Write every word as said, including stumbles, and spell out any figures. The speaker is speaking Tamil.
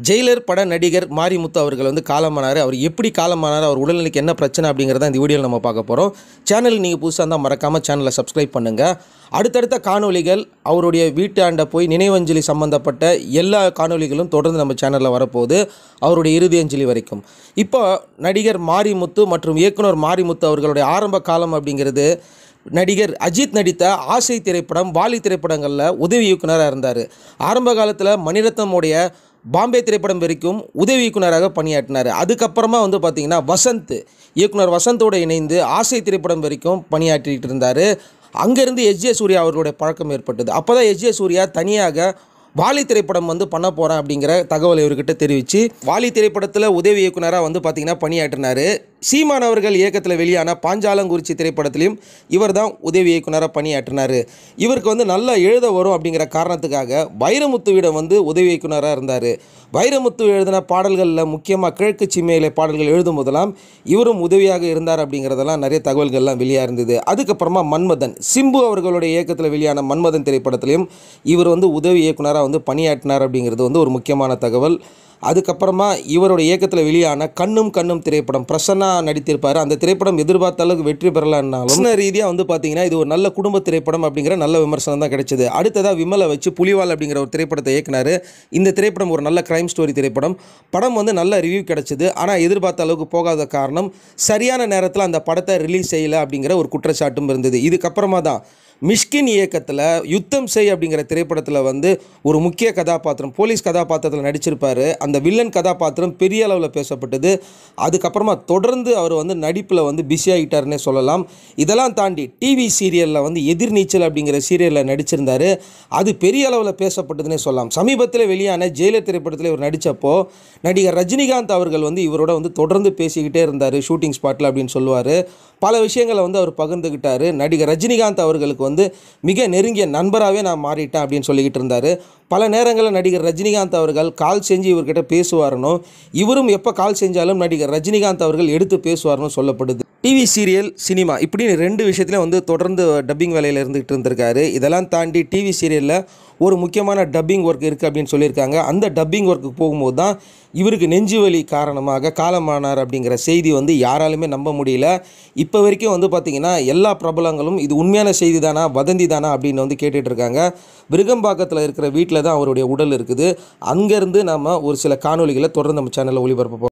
ஜெயிலர் பட நடிகர் மாரிமுத்து அவர்கள் வந்து காலமானார். அவர் எப்படி காலமானார், அவர் உடல்நிலைக்கு என்ன பிரச்சனை அப்படிங்கிறத இந்த வீடியோவில் நம்ம பார்க்க போகிறோம். சேனல் நீங்கள் புதுசாக இருந்தால் மறக்காமல் சேனலை சப்ஸ்கிரைப் பண்ணுங்கள். அடுத்தடுத்த காணொலிகள் அவருடைய வீட்டாண்ட போய் நினைவஞ்சலி சம்மந்தப்பட்ட எல்லா காணொலிகளும் தொடர்ந்து நம்ம சேனலில் வரப்போகுது, அவருடைய இறுதி அஞ்சலி வரைக்கும். இப்போ நடிகர் மாரிமுத்து மற்றும் இயக்குனர் மாரிமுத்து அவர்களுடைய ஆரம்ப காலம் அப்படிங்கிறது, நடிகர் அஜித் நடித்த ஆசை திரைப்படம், வாலி திரைப்படங்களில் உதவி இயக்குனராக இருந்தார். ஆரம்ப காலத்தில் மணிரத்னமுடைய பாம்பே திரைப்படம் வரைக்கும் உதவி இயக்குனராக பணியாற்றினார். அதுக்கப்புறமா வந்து பார்த்திங்கன்னா வசந்த் இயக்குனர் வசந்தோடு இணைந்து ஆசை திரைப்படம் வரைக்கும் பணியாற்றிட்டு இருந்தார். அங்கேருந்து எஸ் ஜே சூர்யா அவர்களுடைய பழக்கம் ஏற்பட்டது. அப்போ தான் எஸ் ஜே சூர்யா தனியாக வாலி திரைப்படம் வந்து பண்ண போகிறேன் அப்படிங்கிற தகவல் இவர்கிட்ட தெரிவித்து வாலி திரைப்படத்தில் உதவி இயக்குனராக வந்து பார்த்திங்கன்னா பணியாற்றினார். சீமான் அவர்கள் இயக்கத்தில் வெளியான பாஞ்சாலங்குறிச்சி திரைப்படத்திலையும் இவர் தான் உதவி இயக்குனராக பணியாற்றினார். இவருக்கு வந்து நல்லா எழுத வரும் அப்படிங்கிற காரணத்துக்காக வைரமுத்துவிடம் வந்து உதவி இயக்குனராக இருந்தார். வைரமுத்து எழுதின பாடல்களில் முக்கியமாக கிழக்கு சிம்மையிலே பாடல்கள் எழுதும் போதெல்லாம் இவரும் உதவியாக இருந்தார் அப்படிங்கிறதெல்லாம் நிறைய தகவல்கள்லாம் வெளியாக இருந்தது. அதுக்கப்புறமா மன்மதன் சிம்பு அவர்களுடைய இயக்கத்தில் வெளியான மன்மதன் திரைப்படத்திலையும் இவர் வந்து உதவி இயக்குனராக வந்து பணியாற்றினார் அப்படிங்கிறது வந்து ஒரு முக்கியமான தகவல். அதுக்கப்புறமா இவருடைய இயக்கத்தில் வெளியான கண்ணும் கண்ணும் திரைப்படம் பிரசன்னா நடித்திருப்பார். அந்த திரைப்படம் எதிர்பார்த்த அளவுக்கு வெற்றி பெறலான்னாலும் ரீதியாக வந்து பார்த்தீங்கன்னா இது ஒரு நல்ல குடும்ப திரைப்படம் அப்படிங்கிற நல்ல விமர்சனம் தான் கிடைச்சது. அடுத்ததாக விமலை வச்சு புலிவால் அப்படிங்கிற ஒரு திரைப்படத்தை இயக்குனார். இந்த திரைப்படம் ஒரு நல்ல கிரைம் ஸ்டோரி திரைப்படம். படம் வந்து நல்ல ரிவ்யூ கிடைச்சிது. ஆனால் எதிர்பார்த்த அளவுக்கு போகாத காரணம் சரியான நேரத்தில் அந்த படத்தை ரிலீஸ் செய்யலை அப்படிங்கிற ஒரு குற்றச்சாட்டும் இருந்தது. இதுக்கப்புறமா தான் மிஷ்கின் இயக்கத்தில் யுத்தம் செய் அப்படிங்கிற திரைப்படத்தில் வந்து ஒரு முக்கிய கதாபாத்திரம் போலீஸ் கதாபாத்திரத்தில் நடிச்சிருப்பார். அந்த வில்லன் கதாபாத்திரம் பெரிய அளவில் பேசப்பட்டது. அதுக்கப்புறமா தொடர்ந்து அவர் வந்து நடிப்பில் வந்து பிஸி ஆகிட்டார்னே சொல்லலாம். இதெல்லாம் தாண்டி டிவி சீரியலில் வந்து எதிர்நீச்சல் அப்படிங்கிற சீரியலில் நடிச்சிருந்தார். அது பெரிய அளவில் பேசப்பட்டதுன்னே சொல்லலாம். சமீபத்தில் வெளியான ஜெயிலர் திரைப்படத்தில் இவர் நடித்தப்போ நடிகர் ரஜினிகாந்த் அவர்கள் வந்து இவரோட வந்து தொடர்ந்து பேசிக்கிட்டே இருந்தார் ஷூட்டிங் ஸ்பாட்டில் அப்படின்னு சொல்லுவார். பல விஷயங்களை வந்து அவர் பகிர்ந்துக்கிட்டார். நடிகர் ரஜினிகாந்த் அவர்களுக்கு வந்து மிக நெருங்கிய நண்பராகவே நான் மாறிட்டேன் அப்படின்னு சொல்லிக்கிட்டு இருந்தார். பல நேரங்களில் நடிகர் ரஜினிகாந்த் அவர்கள் கால் செஞ்சு இவர்கிட்ட பேசுவாரனும், இவரும் எப்போ கால் செஞ்சாலும் நடிகர் ரஜினிகாந்த் அவர்கள் எடுத்து பேசுவார்னு சொல்லப்படுது. டிவி சீரியல் சினிமா இப்படின்னு ரெண்டு விஷயத்துலையும் வந்து தொடர்ந்து டப்பிங் வேலையில் இருந்துகிட்டு இருந்திருக்காரு. இதெல்லாம் தாண்டி டிவி சீரியலில் ஒரு முக்கியமான டப்பிங் ஒர்க் இருக்குது அப்படின்னு சொல்லியிருக்காங்க. அந்த டப்பிங் ஒர்க்கு போகும்போது தான் இவருக்கு நெஞ்சு வலி காரணமாக காலமானார் அப்படிங்கிற செய்தி வந்து யாராலுமே நம்ப முடியல. இப்போ வரைக்கும் வந்து பார்த்திங்கன்னா எல்லா பிரபலங்களும் இது உண்மையான செய்தி தானா வதந்தி தானா அப்படின்னு வந்து கேட்டுட்டு இருக்காங்க. விருகம்பாக்கத்தில் இருக்கிற வீட்டில் தான் அவருடைய உடல் இருக்குது. அங்கேருந்து நம்ம ஒரு சில காணொலிகளை தொடர்ந்து நம்ம சேனலில் ஒளிபரப்ப